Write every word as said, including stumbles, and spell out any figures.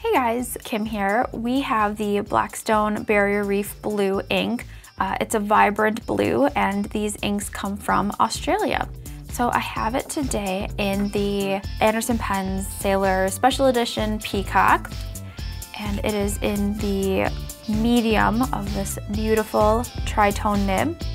Hey guys, Kim here. We have the Blackstone Barrier Reef Blue ink. Uh, it's a vibrant blue and these inks come from Australia. So I have it today in the Anderson Pens Sailor Special Edition Peacock, and it is in the medium of this beautiful tritone nib.